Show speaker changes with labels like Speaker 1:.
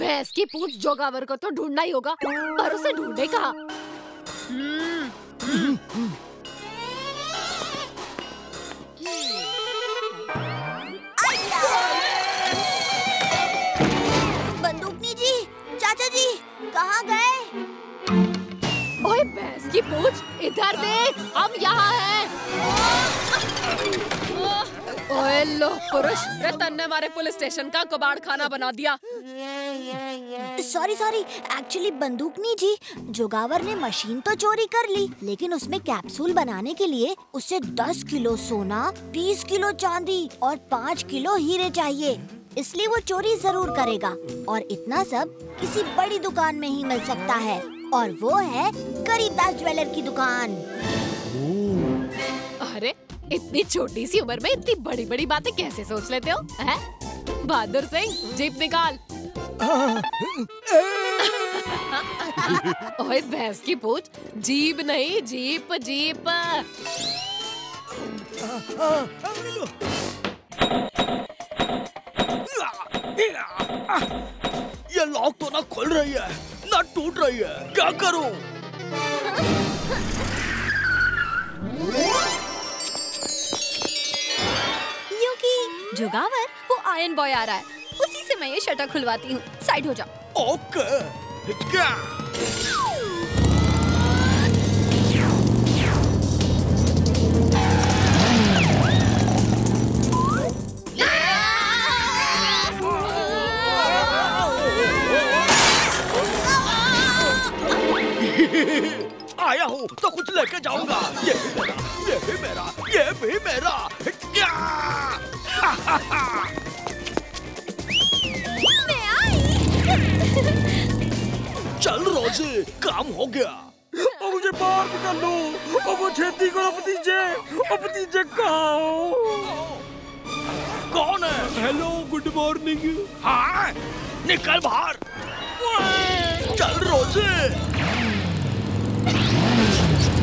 Speaker 1: भैंस की पूंछ जोगावर को तो ढूंढना ही होगा, पर उसे ढूंढे कहाँ?
Speaker 2: बंदूकनी जी, चाचा जी, कहाँ गए?
Speaker 1: ओए भैंस की पूंछ, इधर देख, हम यहाँ हैं। ओए लो पुरुष, रतन ने हमारे पुलिस स्टेशन का कबाड़ खाना बना दिया।
Speaker 2: सॉरी, एक्चुअली बंदूकनी जी, जोगावर ने मशीन तो चोरी कर ली, लेकिन उसमें कैप्सूल बनाने के लिए उसे 10 किलो सोना, 20 किलो चांदी और 5 किलो हीरे चाहिए। इसलिए वो चोरी जरूर करेगा, और इतना सब किसी बड़ी दुकान में ही मिल सकता है, और वो है गरीबदास ज्वेलर की दुकान।
Speaker 1: अरे इतनी छोटी सी उम्र में इतनी बड़ी बड़ी बातें कैसे सोच लेते हो? हैं? बहादुर सिंह, जीप निकाल। ओए भैंस की पूंछ, जीप नहीं जीप जीप।
Speaker 3: ये लॉक तो ना खुल रही है ना टूट रही है, क्या करूं?
Speaker 4: जोगावर, वो आयरन बॉय आ रहा है, उसी से मैं ये शटर खुलवाती हूँ। साइड हो जाओ।
Speaker 3: ओके। आया हूँ तो कुछ लेके जाऊंगा। ये भी मेरा, ये भी मेरा, ये भी मेरा।
Speaker 2: मैं आई।
Speaker 3: चल रोजी, काम हो गया।
Speaker 5: अब मुझे बाहर निकाल लो। अब वो छेती करो भतीजे। अब भतीजे कहाँ हो?
Speaker 3: कौन है?
Speaker 5: Hello, good morning.
Speaker 3: हाँ, निकल बाहर। चल रोजी।